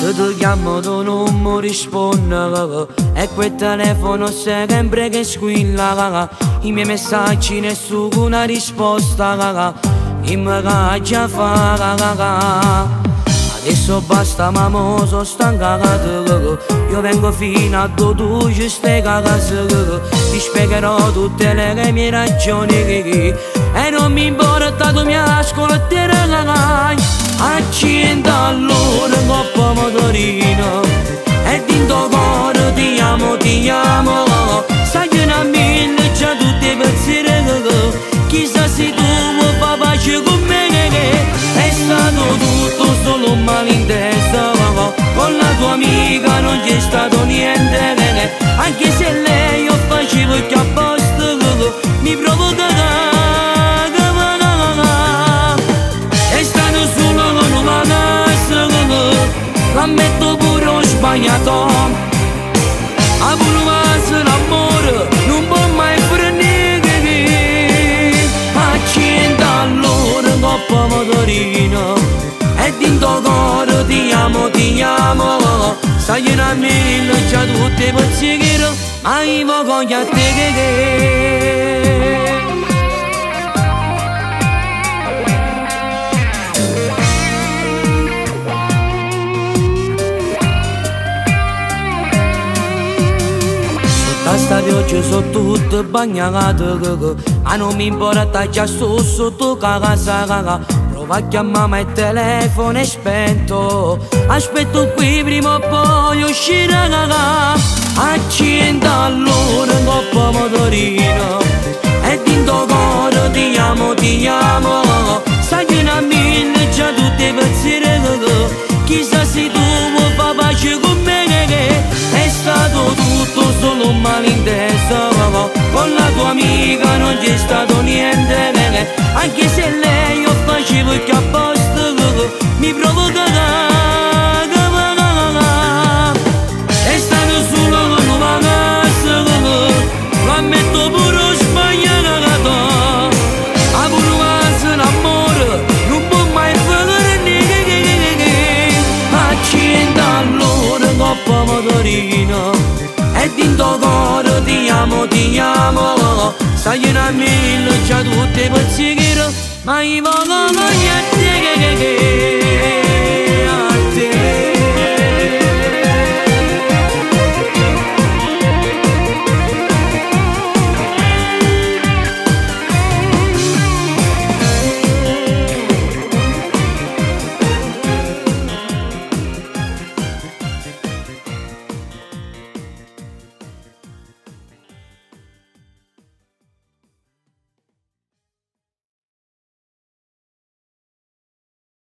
Se ti chiamo tu non mi rispondi, e quel telefono sempre che squilla, i miei messaggi nessuna risposta, che mi caccia fa. Adesso basta, mamma, sono stancato. Io vengo fino a tu ci stai cagando. Ti spiegherò tutte le mie ragioni, e non mi importa, tu mi ascolterai. Accenda allora un coppa motorino, e dentro cuore ti amo, ti amo. Sai una mille già tutti i pensieri, chissà se tu vuoi fare pace con me, è stato tutto solo un malinteso. Con la tua amica non c'è stato niente, anche se lei io facevo il apposta, mi provoca. È stato solo con una nostra, l'ammetto pure ho sbagliato. A volere l'amore non può mai prendere. Accenda allora un coppa motorino, e dentro cuore ti amo, ti amo. Sai una mille già tutti i pensieri, ma io voglio a te. Sta pioggia sono tutte bagnate, ma non mi importa, già sto sotto casa. Prova a chiamare, il telefono è spento. Aspetto qui, prima o poi uscirà. Accenda allora un coppa motorino, e dentro cuore ti amo, ti amo. Sai una mille già tutti i pensieri, chissà se tu vuoi fare pace con me, è stato tutto solo un malinteso. Con la tua amica non c'è stato niente, anche se lei io facevo il apposta, mi provoca. È stato solo con una nostra, lo ammetto pure ho sbagliato. A volere l'amore non può mai fare niente. Accenda allora un coppa motorino, e dentro cuore ti amo, ti amo. Sai una mille già tutti i pensieri, ma io voglio a te.